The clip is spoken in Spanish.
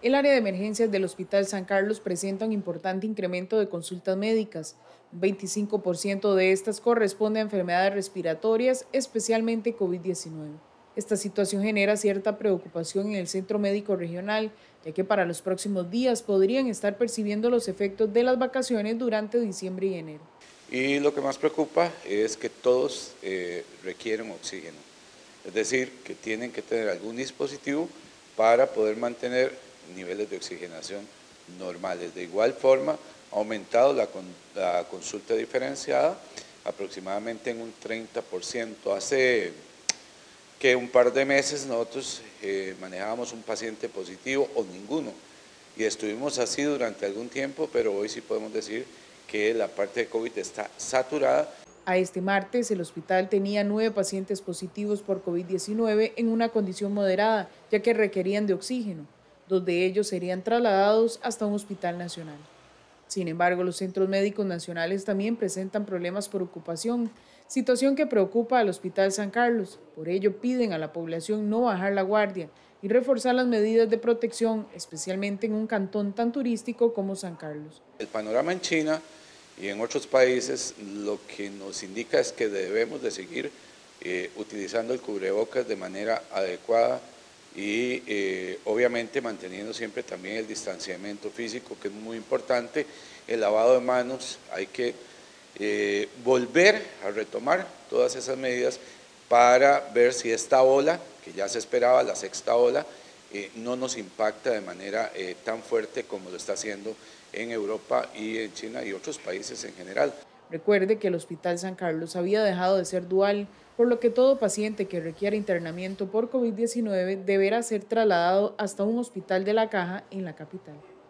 El área de emergencias del Hospital San Carlos presenta un importante incremento de consultas médicas. Un 25% de estas corresponde a enfermedades respiratorias, especialmente COVID-19. Esta situación genera cierta preocupación en el Centro Médico Regional, ya que para los próximos días podrían estar percibiendo los efectos de las vacaciones durante diciembre y enero. Y lo que más preocupa es que todos requieren oxígeno, es decir, que tienen que tener algún dispositivo para poder mantener niveles de oxigenación normales. De igual forma, ha aumentado la consulta diferenciada aproximadamente en un 30%. Hace que un par de meses nosotros manejábamos un paciente positivo o ninguno, y estuvimos así durante algún tiempo, pero hoy sí podemos decir que la parte de COVID está saturada. A este martes, el hospital tenía 9 pacientes positivos por COVID-19 en una condición moderada, ya que requerían de oxígeno. 2 de ellos serían trasladados hasta un hospital nacional. Sin embargo, los centros médicos nacionales también presentan problemas por ocupación, situación que preocupa al Hospital San Carlos. Por ello, piden a la población no bajar la guardia y reforzar las medidas de protección, especialmente en un cantón tan turístico como San Carlos. El panorama en China y en otros países lo que nos indica es que debemos de seguir utilizando el cubrebocas de manera adecuada y obviamente manteniendo siempre también el distanciamiento físico, que es muy importante, el lavado de manos. Hay que volver a retomar todas esas medidas para ver si esta ola, que ya se esperaba, la sexta ola, no nos impacta de manera tan fuerte como lo está haciendo en Europa y en China y otros países en general. Recuerde que el Hospital San Carlos había dejado de ser dual, por lo que todo paciente que requiera internamiento por COVID-19 deberá ser trasladado hasta un hospital de la Caja en la capital.